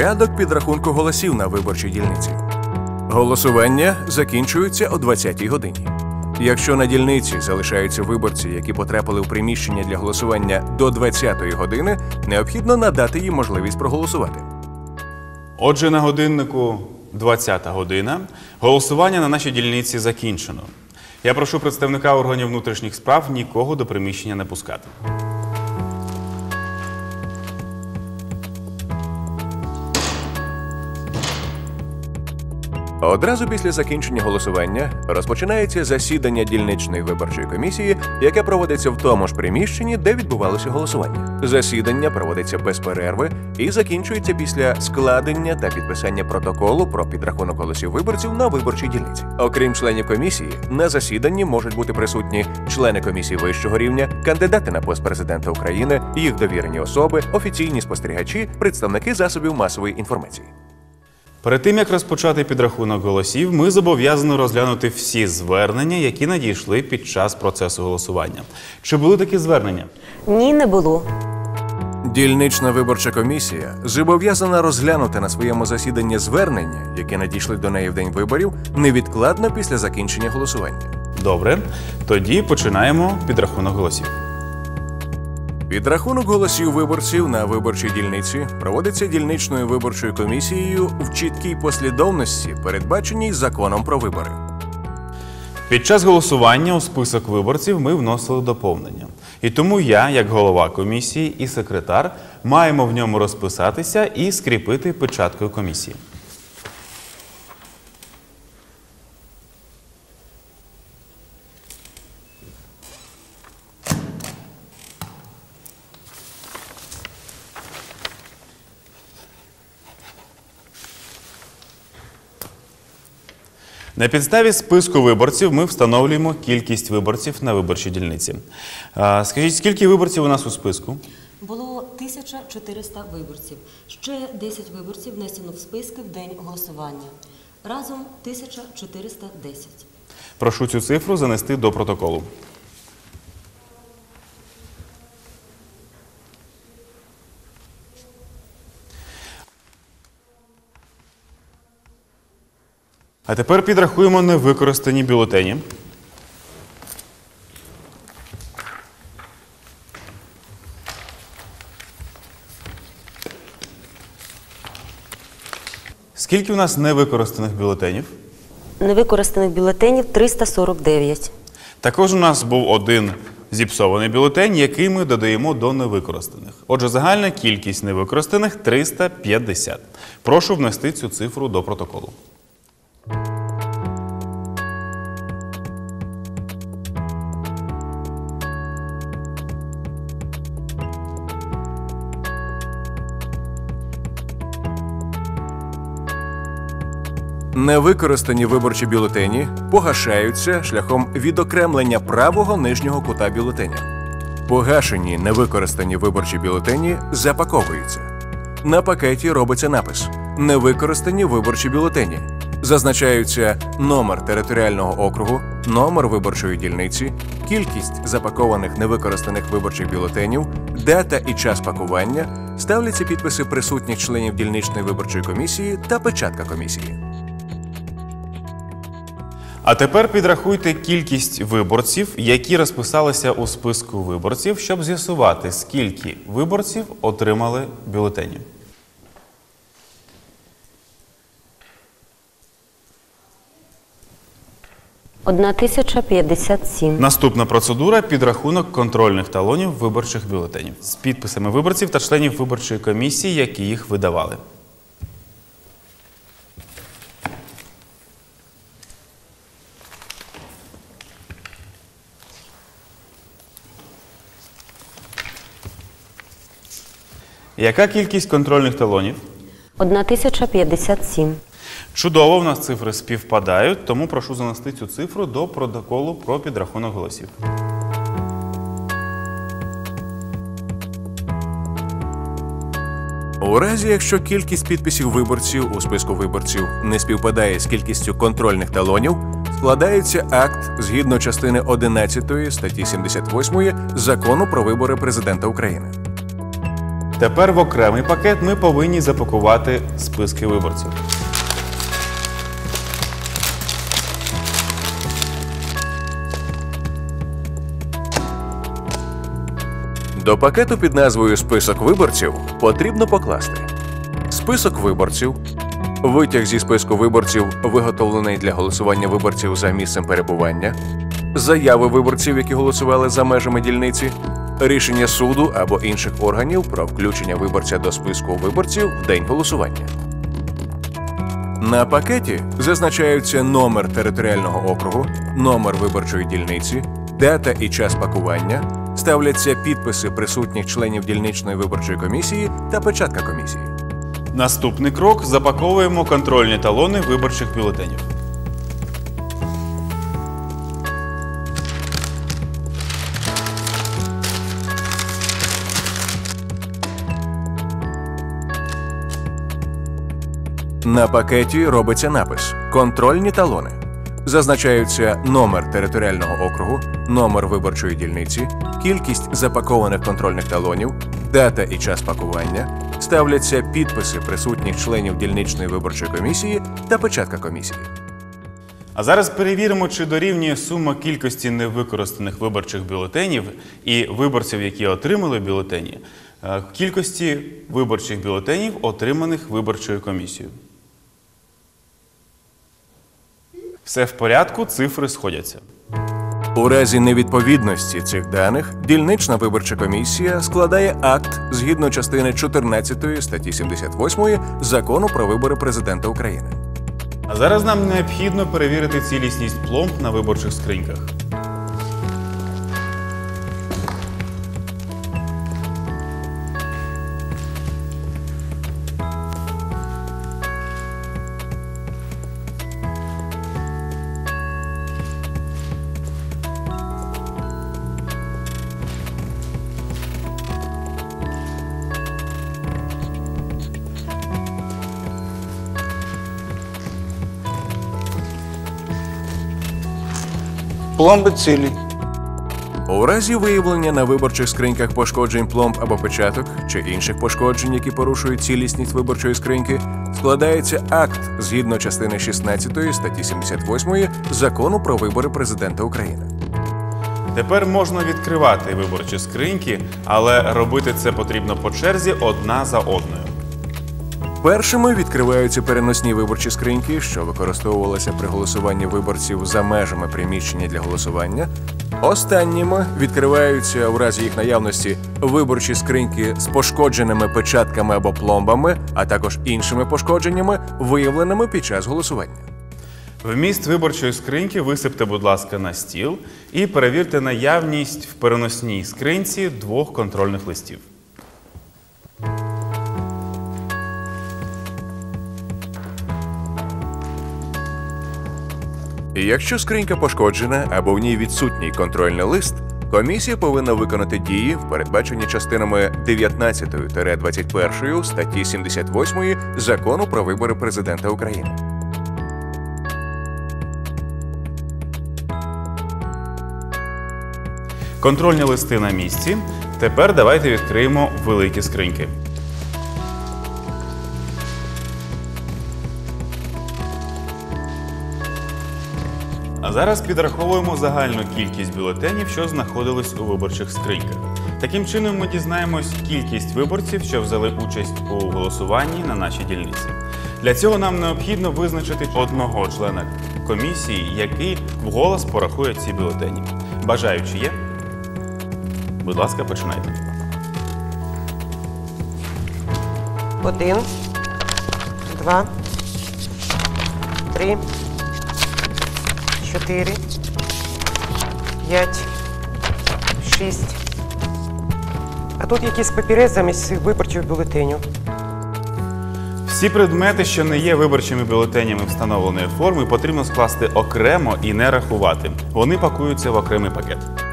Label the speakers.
Speaker 1: Порядок підрахунку голосів на виборчій дільниці. Голосування закінчується о 20-й годині. Якщо на дільниці залишаються виборці, які потрапили в приміщення для голосування до 20-ї години, необхідно надати їм можливість проголосувати.
Speaker 2: Отже, на годиннику 20-та година. Голосування на нашій дільниці закінчено. Я прошу представника органів внутрішніх справ нікого до приміщення не пускати.
Speaker 1: Одразу після закінчення голосування розпочинається засідання дільничної виборчої комісії, яке проводиться в тому ж приміщенні, де відбувалося голосування. Засідання проводиться без перерви і закінчується після складення та підписання протоколу про підрахунок голосів виборців на виборчій дільниці. Окрім членів комісії, на засіданні можуть бути присутні члени комісії вищого рівня, кандидати на пост президента України, їх довірені особи, офіційні спостерігачі, представники засобів масової інформації.
Speaker 2: Перед тим, як розпочати підрахунок голосів, ми зобов'язані розглянути всі звернення, які надійшли під час процесу голосування. Чи були такі звернення?
Speaker 3: Ні, не було.
Speaker 1: Дільнична виборча комісія зобов'язана розглянути на своєму засіданні звернення, які надійшли до неї в день виборів, невідкладно після закінчення голосування.
Speaker 2: Добре, тоді починаємо підрахунок голосів.
Speaker 1: Підрахунок голосів виборців на виборчій дільниці проводиться дільничною виборчою комісією в чіткій послідовності, передбаченій законом про вибори.
Speaker 2: Під час голосування у список виборців ми вносили доповнення. І тому я, як голова комісії і секретар, маємо в ньому розписатися і скріпити печаткою комісії. На підставі списку виборців ми встановлюємо кількість виборців на виборчій дільниці. Скажіть, скільки виборців у нас у списку?
Speaker 3: Було 1400 виборців. Ще 10 виборців внесено в списки в день голосування. Разом 1410.
Speaker 2: Прошу цю цифру занести до протоколу. А тепер підрахуємо невикористані бюлетені. Скільки у нас невикористаних бюлетенів?
Speaker 3: Невикористаних бюлетенів 349.
Speaker 2: Також у нас був один зіпсований бюлетень, який ми додаємо до невикористаних. Отже, загальна кількість невикористаних – 350. Прошу внести цю цифру до протоколу.
Speaker 1: Невикористані виборчі бюлетені погашаються шляхом відокремлення правого нижнього кута бюлетеня. Погашені невикористані виборчі бюлетені запаковуються. На пакеті робиться напис «Невикористані виборчі бюлетені». Зазначаються номер територіального округу, номер виборчої дільниці, кількість запакованих невикористаних виборчих бюлетенів, дата і час пакування, ставляться підписи присутніх членів дільничної виборчої комісії та печатка комісії.
Speaker 2: А тепер підрахуйте кількість виборців, які розписалися у списку виборців, щоб з'ясувати, скільки виборців отримали бюлетені.
Speaker 3: – 1057.
Speaker 2: Наступна процедура – підрахунок контрольних талонів виборчих бюлетенів з підписами виборців та членів виборчої комісії, які їх видавали. Яка кількість контрольних талонів?
Speaker 3: 1057.
Speaker 2: Чудово, в нас цифри співпадають, тому прошу занести цю цифру до протоколу про підрахунок голосів.
Speaker 1: У разі, якщо кількість підписів виборців у списку виборців не співпадає з кількістю контрольних талонів, складається акт згідно частини 11 статті 78 Закону про вибори президента України.
Speaker 2: Тепер в окремий пакет ми повинні запакувати списки виборців.
Speaker 1: До пакету під назвою «Список виборців» потрібно покласти список виборців, витяг зі списку виборців, виготовлений для голосування виборців за місцем перебування, заяви виборців, які голосували за межами дільниці, рішення суду або інших органів про включення виборця до списку виборців в день голосування. На пакеті зазначаються номер територіального округу, номер виборчої дільниці, дата і час пакування, ставляться підписи присутніх членів дільничної виборчої комісії та печатка комісії.
Speaker 2: Наступний крок – запаковуємо контрольні талони виборчих бюлетенів.
Speaker 1: На пакеті робиться напис «Контрольні талони». Зазначаються номер територіального округу, номер виборчої дільниці, кількість запакованих контрольних талонів, дата і час пакування, ставляться підписи присутніх членів дільничної виборчої комісії та печатка комісії.
Speaker 2: А зараз перевіримо, чи дорівнює сума кількості невикористаних виборчих бюлетенів і виборців, які отримали бюлетені, кількості виборчих бюлетенів, отриманих виборчою комісією. Все в порядку, цифри сходяться.
Speaker 1: У разі невідповідності цих даних дільнична виборча комісія складає акт згідно частини 14 статті 78 Закону про вибори президента України.
Speaker 2: А зараз нам необхідно перевірити цілісність пломб на виборчих скриньках.
Speaker 4: Пломби цілі.
Speaker 1: У разі виявлення на виборчих скриньках пошкоджень пломб або печаток чи інших пошкоджень, які порушують цілісність виборчої скриньки, складається акт згідно частини 16 статті 78 Закону про вибори президента України.
Speaker 2: Тепер можна відкривати виборчі скриньки, але робити це потрібно по черзі одна за одною.
Speaker 1: Першими відкриваються переносні виборчі скриньки, що використовувалися при голосуванні виборців за межами приміщення для голосування. Останніми відкриваються, в разі їх наявності, виборчі скриньки з пошкодженими печатками або пломбами, а також іншими пошкодженнями, виявленими під час голосування.
Speaker 2: Вміст виборчої скриньки висипте, будь ласка, на стіл і перевірте наявність в переносній скриньці 2 контрольних листів.
Speaker 1: Якщо скринька пошкоджена або в ній відсутній контрольний лист, комісія повинна виконати дії, передбачені частинами 19-21 статті 78 Закону про вибори президента України.
Speaker 2: Контрольні листи на місці. Тепер давайте відкриємо великі скриньки. А зараз підраховуємо загальну кількість бюлетенів, що знаходились у виборчих скриньках. Таким чином ми дізнаємось кількість виборців, що взяли участь у голосуванні на нашій дільниці. Для цього нам необхідно визначити одного члена комісії, який вголос порахує ці бюлетені. Бажаючі є? Будь ласка, починайте.
Speaker 5: 1, 2, 3, 4, 5, 6. А тут якийсь папірець замість цих виборчих бюлетенів.
Speaker 2: Всі предмети, що не є виборчими бюлетенями встановленої форми, потрібно скласти окремо і не рахувати. Вони пакуються в окремий пакет.